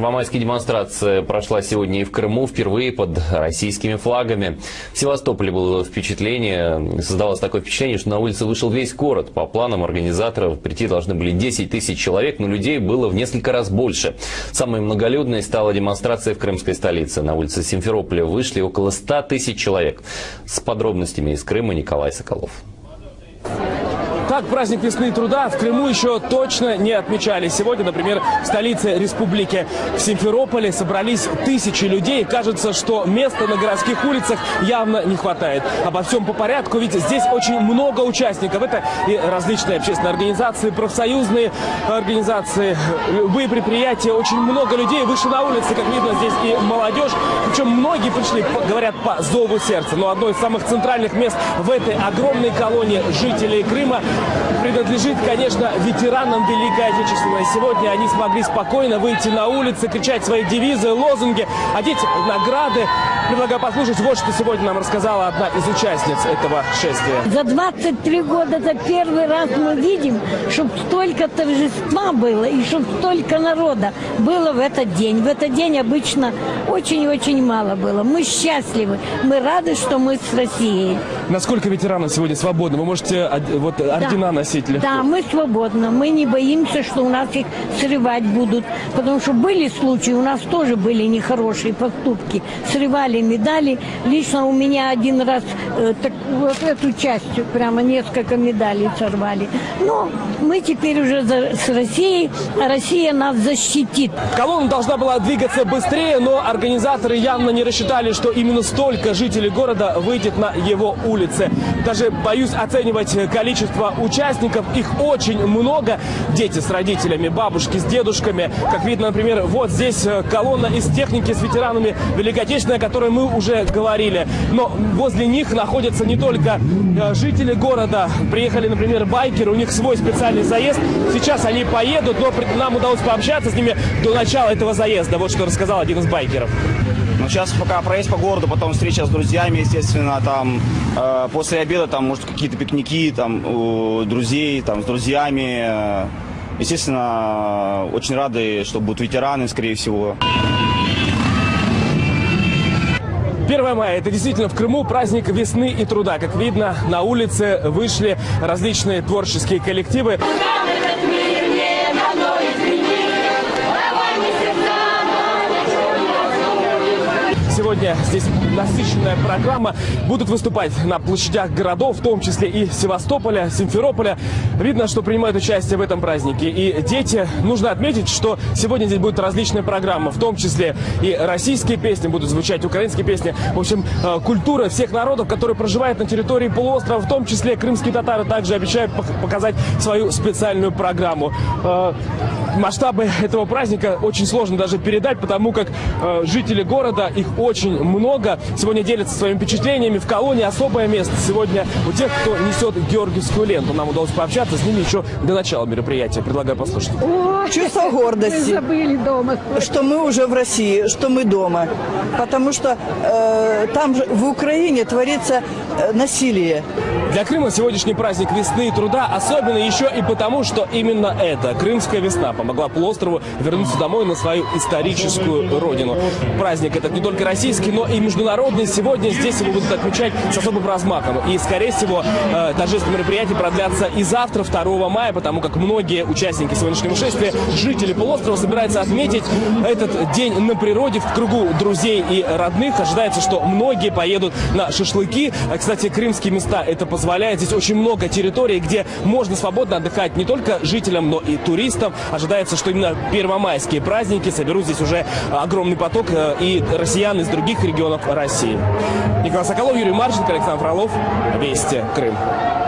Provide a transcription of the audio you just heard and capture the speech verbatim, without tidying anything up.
Первомайская демонстрация прошла сегодня и в Крыму, впервые под российскими флагами. В Севастополе было впечатление, создавалось такое впечатление, что на улице вышел весь город. По планам организаторов прийти должны были десять тысяч человек, но людей было в несколько раз больше. Самой многолюдной стала демонстрация в крымской столице. На улице Симферополя вышли около ста тысяч человек. С подробностями из Крыма Николай Соколов. Так, праздник весны и труда в Крыму еще точно не отмечали. Сегодня, например, в столице республики, в Симферополе, собрались тысячи людей. Кажется, что места на городских улицах явно не хватает. Обо всем по порядку, ведь здесь очень много участников. Это и различные общественные организации, профсоюзные организации, любые предприятия. Очень много людей вышли на улицы, как видно, здесь и молодежь. Причем многие пришли, говорят, по зову сердца. Но одно из самых центральных мест в этой огромной колонии жителей Крыма принадлежит, конечно, ветеранам Великой Отечественной. Сегодня они смогли спокойно выйти на улицы, кричать свои девизы, лозунги, одеть награды. Предлагаю послушать вот, что сегодня нам рассказала одна из участниц этого шествия. За двадцать три года за первый раз мы видим, чтобы столько торжества было и чтобы столько народа было в этот день. В этот день обычно очень-очень мало было. Мы счастливы, мы рады, что мы с Россией. Насколько ветеранов сегодня свободны? Вы можете вот ордена да. носить легко? Да, мы свободны. Мы не боимся, что у нас их срывать будут. Потому что были случаи, у нас тоже были нехорошие поступки. Срывали медали. Лично у меня один раз э, так, вот эту часть, прямо несколько медалей сорвали. Но мы теперь уже за, с Россией, а Россия нас защитит. Колонна должна была двигаться быстрее, но организаторы явно не рассчитали, что именно столько жителей города выйдет на его улицы. Даже боюсь оценивать количество участников. Их очень много. Дети с родителями, бабушки с дедушками. Как видно, например, вот здесь колонна из техники с ветеранами Великой Отечественной, о которой мы уже говорили. Но возле них находятся не только жители города. Приехали, например, байкеры, у них свой специальный заезд. Сейчас они поедут, но нам удалось пообщаться с ними до начала этого заезда. Вот что рассказал один из байкеров. Ну, сейчас пока проезд по городу, потом встреча с друзьями, естественно, там, э, после обеда, там, может, какие-то пикники, там, у друзей, там, с друзьями. Э, естественно, очень рады, что будут ветераны, скорее всего. первое мая – это действительно в Крыму праздник весны и труда. Как видно, на улице вышли различные творческие коллективы. Сегодня здесь насыщенная программа. Будут выступать на площадях городов, в том числе и Севастополя, Симферополя. Видно, что принимают участие в этом празднике. И дети, нужно отметить, что сегодня здесь будет различная программа, в том числе и российские песни, будут звучать украинские песни. В общем, культура всех народов, которые проживают на территории полуострова, в том числе крымские татары, также обещают показать свою специальную программу. Масштабы этого праздника очень сложно даже передать, потому как жители города, их очень много, сегодня делятся своими впечатлениями. В колонии особое место сегодня у тех, кто несет георгиевскую ленту. Нам удалось пообщаться с ними еще до начала мероприятия. Предлагаю послушать. О, чувство гордости, забыли дома, что мы уже в России, что мы дома. Потому что э, там же в Украине творится э, насилие. Для Крыма сегодняшний праздник весны и труда особенно еще и потому, что именно это, крымская весна, помогла полуострову вернуться домой на свою историческую родину. Праздник этот не только российский, но и международный. Сегодня здесь его будут отмечать с особым размахом. И, скорее всего, э, торжественные мероприятия продлятся и завтра, второго мая, потому как многие участники сегодняшнего шествия, жители полуострова, собираются отметить этот день на природе в кругу друзей и родных. Ожидается, что многие поедут на шашлыки. Кстати, крымские места это позволяет. Здесь очень много территорий, где можно свободно отдыхать не только жителям, но и туристам. Ожидается, что именно первомайские праздники соберут здесь уже огромный поток и россиян из других регионов России. Николай Соколов, Юрий Марченко, Александр Фролов. Вести, Крым.